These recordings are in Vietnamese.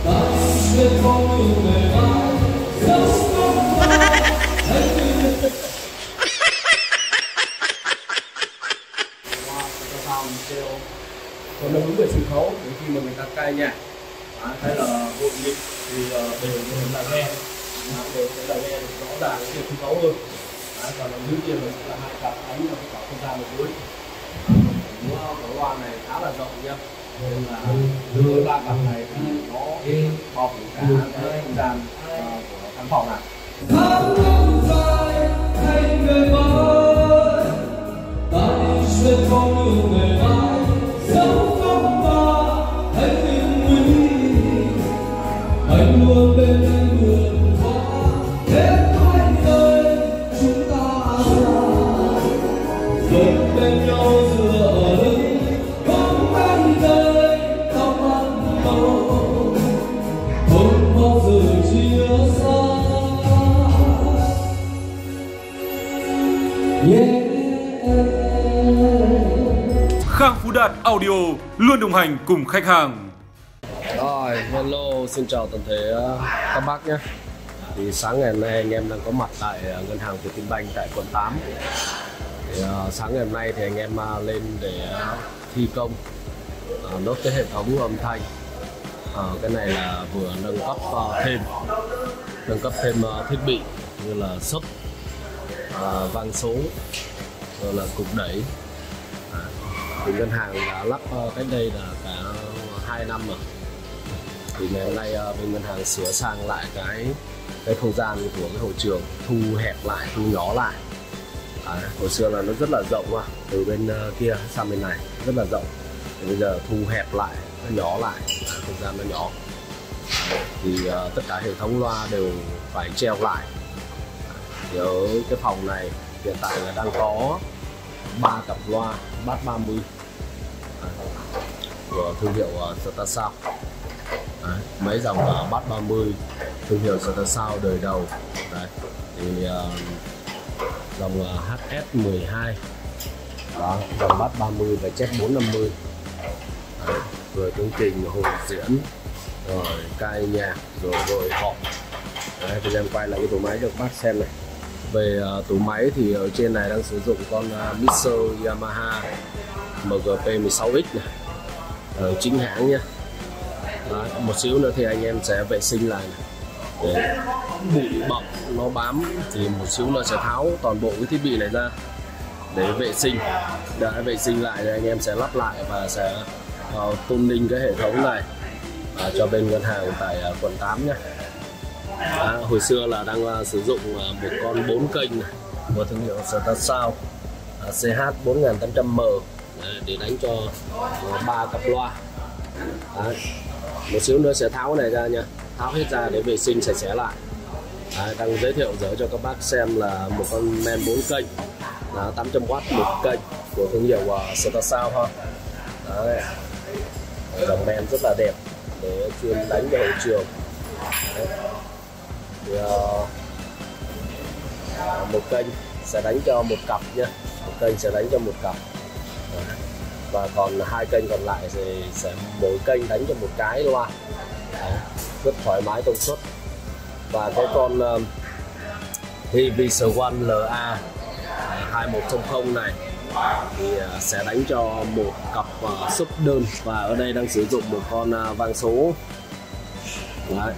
Còn nó đúng về sân khấu thì khi mà người ta cai nhạc hay là hội nghị thì đều là nghe, đều sẽ là nghe rõ ràng cái sân khấu hơn. Còn là dưới kia mình sẽ là hai cặp đánh vào cái không gian ở dưới. Cái loa này khá là rộng nha, nên là đưa ba cặp này thì nó bao phủ cả cái không gian của khán phòng này. Tháng năm dài hay người mới, ta đi xuyên con đường người mãi, dẫu không ta hãy tin mình, anh luôn bên em vượt qua hết hai nơi chúng ta vẫn bên nhau dựa lưng, không mấy đời tóc ăn màu, không bao giờ chia xa. Khang Phú Đạt Audio luôn đồng hành cùng khách hàng. Rồi, hello, xin chào toàn thể các bác nhé. Thì sáng ngày hôm nay anh em đang có mặt tại ngân hàng Vietinbank tại quận 8. Thì sáng ngày hôm nay thì anh em lên để thi công nốt cái hệ thống âm thanh. Cái này là vừa nâng cấp thêm thiết bị như là sub, vang số, rồi là cục đẩy. Thì ngân hàng đã lắp cách đây là cả 2 năm rồi. Thì ngày hôm nay bên ngân hàng sửa sang lại cái không gian của cái hội trường, thu hẹp lại, thu nhỏ lại. Hồi xưa là nó rất là rộng mà, từ bên kia sang bên này rất là rộng. Thì bây giờ thu hẹp lại, nó nhỏ lại, không gian nó nhỏ. Thì tất cả hệ thống loa đều phải treo lại. Thì ở cái phòng này hiện tại là đang có 3 cặp loa Bass 30 của thương hiệu Starsound. Mấy dòng Bass 30 thương hiệu Starsound đời đầu. Đấy. Thì dòng HS12 đó, dòng Bass 30 và chép 450. Rồi chương trình hồi diễn, rồi cai nhạc, rồi họp. Thì em quay lại cái tổ máy cho các bác xem này. Về tủ máy thì ở trên này đang sử dụng con mixer Yamaha MGP 16X này, chính hãng nhé. Một xíu nữa thì anh em sẽ vệ sinh lại này. Để bụi bặm nó bám thì một xíu nữa sẽ tháo toàn bộ cái thiết bị này ra để vệ sinh. Đã vệ sinh lại thì anh em sẽ lắp lại và sẽ tuning cái hệ thống này cho bên ngân hàng tại quận 8 nhé. Hồi xưa là đang sử dụng một con 4 kênh này, của thương hiệu Starsound CH 4800M để đánh cho 3 cặp loa. Một xíu nữa sẽ tháo này ra nha, tháo hết ra để vệ sinh sạch sẽ lại. Đang giới thiệu dở cho các bác xem là một con men 4 kênh là 800W một kênh của thương hiệu Starsound ha. Dòng men rất là đẹp để chuyên đánh vào hội trường. Thì, một kênh sẽ đánh cho một cặp nha, một kênh sẽ đánh cho một cặp. Và còn 2 kênh còn lại thì sẽ mỗi kênh đánh cho một cái loa. Rất thoải mái công suất. Và cái con Division One LA 2100 này thì sẽ đánh cho một cặp sub đơn. Và ở đây đang sử dụng một con vang số. Đấy.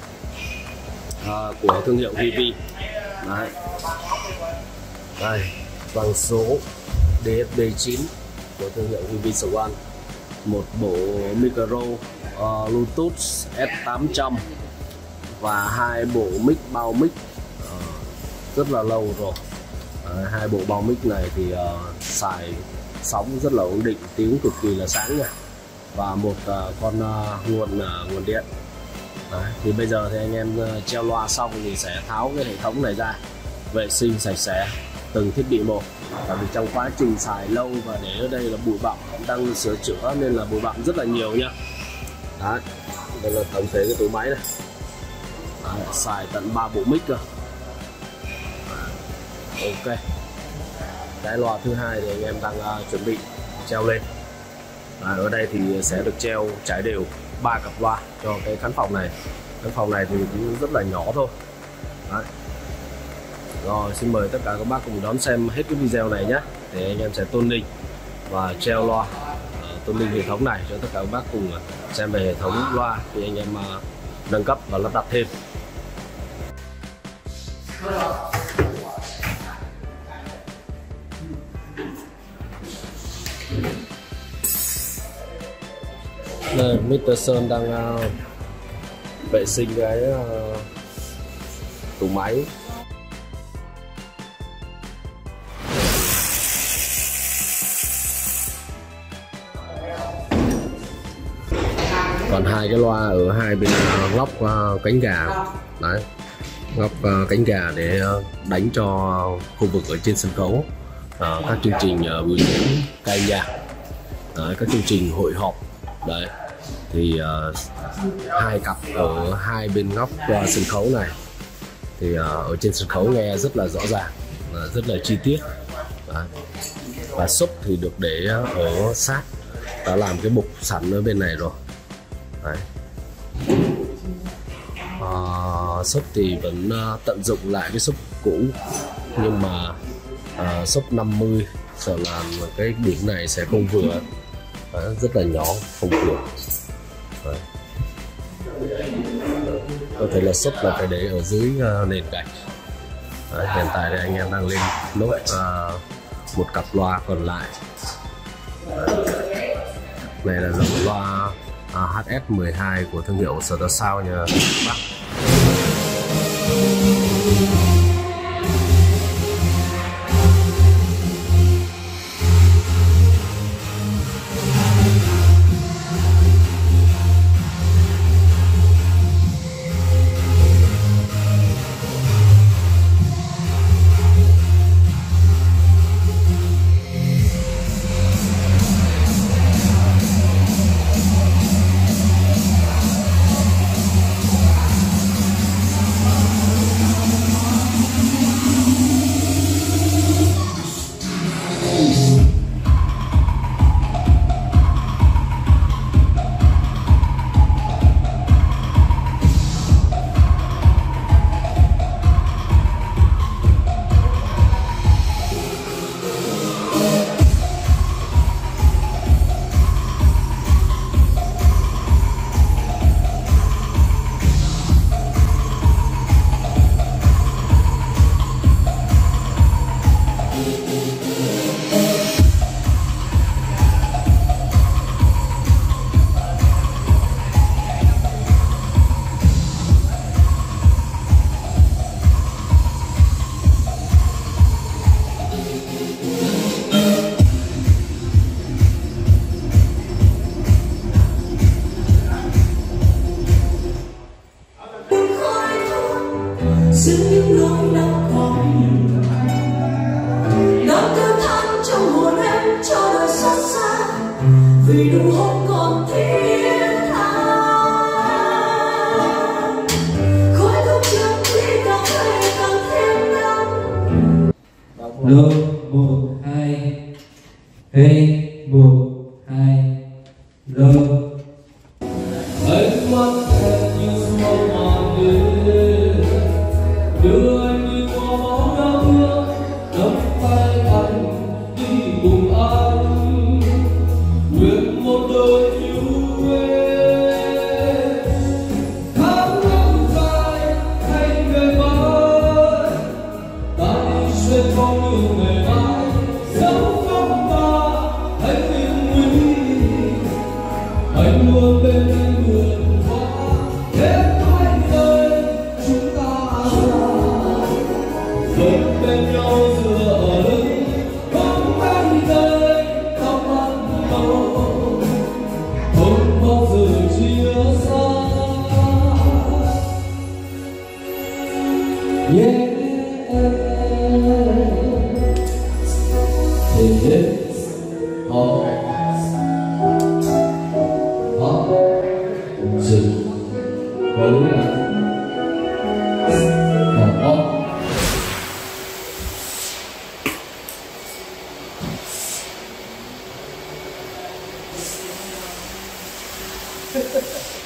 Của thương hiệu VV. Đấy. Đây, vang số DSB9 của thương hiệu VV One. Một bộ micro Bluetooth S800 và 2 bộ mic bao mic rất là lâu rồi. 2 bộ bao mic này thì xài sóng rất là ổn định, tiếng cực kỳ là sáng nha. Và một con nguồn điện. Đấy, thì bây giờ thì anh em treo loa xong thì sẽ tháo cái hệ thống này ra, vệ sinh sạch sẽ từng thiết bị một. Tại vì trong quá trình xài lâu và để ở đây là bụi bặm, đang sửa chữa nên là bụi bặm rất là nhiều nhá. Đấy, đây là tổng thể cái tủ máy này. Đấy, xài tận 3 bộ mic cơ. Ok. Cái loa thứ hai thì anh em đang chuẩn bị treo lên. Ở đây thì sẽ được treo trải đều 3 cặp loa cho cái khán phòng này. Khán phòng này thì cũng rất là nhỏ thôi. Đấy. Rồi xin mời tất cả các bác cùng đón xem hết cái video này nhé. Thì anh em sẽ tuning và treo loa, tuning hệ thống này cho tất cả các bác cùng xem về hệ thống loa thì anh em nâng cấp và lắp đặt thêm. Đây, Mr. Sơn đang vệ sinh cái tủ máy. Còn hai cái loa ở hai bên góc cánh gà. Đấy, góc cánh gà để đánh cho khu vực ở trên sân khấu, các chương trình biểu diễn ca nhạc, các chương trình hội họp. Đấy thì hai cặp ở hai bên góc sân khấu này thì ở trên sân khấu nghe rất là rõ ràng, rất là chi tiết. Đấy. Và sub thì được để ở sát, đã làm cái bục sẵn ở bên này rồi. Đấy. Sub thì vẫn tận dụng lại cái sub cũ, nhưng mà sub 50 sợ là cái điểm này sẽ không vừa. Đấy, rất là nhỏ, không vừa. Đấy. Có thể là sub là phải để ở dưới nền gạch. Đấy, hiện tại thì anh em đang lên nốt một cặp loa còn lại. Đấy. Này là dòng loa HS12 của thương hiệu StarSound nha bác. giữ những nỗi đau còn đang kêu than trong hồn em cho đời xót xa vì nụ hôn còn thiết tha khói thuốc trước khi càng ngày càng thêm đau. Lô 1 2 hey 1 2 lô ánh mắt em như xuông mòn lên đưa anh đi qua máu đau thương nắm tay anh đi cùng anh nguyện một đời yêu em tháng năm dài hay ngày mai ta đi xuyên phong lưu ngày mai dẫu không ta hãy tin nguyện anh luôn bên anh vượt qua hết hai đời chúng ta vẫn bên nhau dựa ở lưng không hai đời tóc ăn màu không bao giờ chia xa. Yeah, it is all sự cố gắng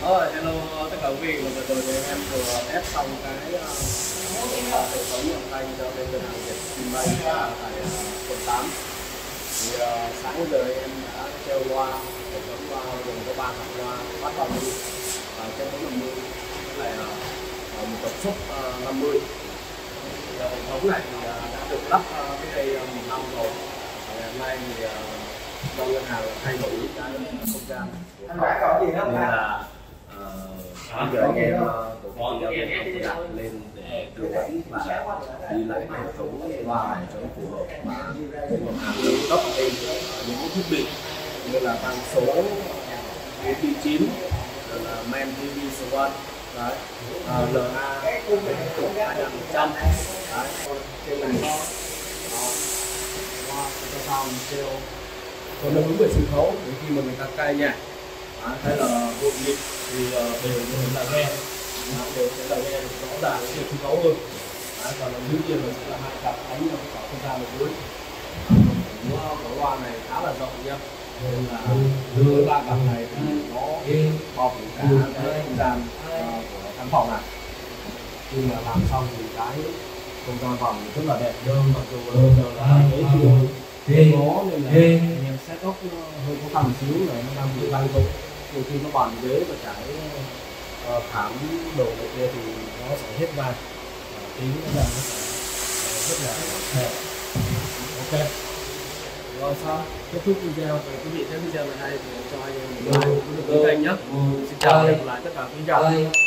Hello tất cả quý vị, vừa rồi thì em vừa test xong cái hệ thống âm thanh cho bên ngân hàng Vietinbank tại quận 8. Thì sáng giờ em đã treo loa, hệ thống loa gồm có 3 cặp loa Bass 30 và trên 450, với lại một tập suất 50. Hệ thống này thì đã được lắp cái đây 1 năm rồi. Hôm nay thì do ngân hàng thay đổi cái không gian nên là bây giờ anh em tổ công ty đặt lên để tư vấn và đi lại hệ thống loa này cho nó phù hợp và ngân hàng nâng cấp thêm những thiết bị như là tăng số MP9, là main TV số 1, đấy, LA 200%, đấy, trên này sao treo còn nó đúng về sân khấu để khi mà người ta cai nhạc hay là hội nghị thì đều là nghe, đều sẽ là nghe rõ ràng về sân khấu hơn. Còn đương nhiên là sẽ là 2 cặp ánh nó có không gian ở dưới. Cái loa này khá là rộng nha, nên là đưa 3 cặp này thì nó bao phủ cả cái không gian của căn phòng này. Khi mà làm xong thì cái không gian phòng rất là đẹp hơn, mặc dù là cái chiều nó nên là anh em setup hơi khó khăn một xíu này, nó đang bị bay thôi. Nhiều khi nó bàn ghế và trải thảm đồ này kia thì nó sẽ hết vai, tiếng nó ra nó sẽ rất là đẹp. Ok, rồi sao kết thúc video. Về quý vị thấy video này hay thì cho anh em một like cũng được kênh nhé. Xin chào và hẹn gặp lại tất cả quý vị.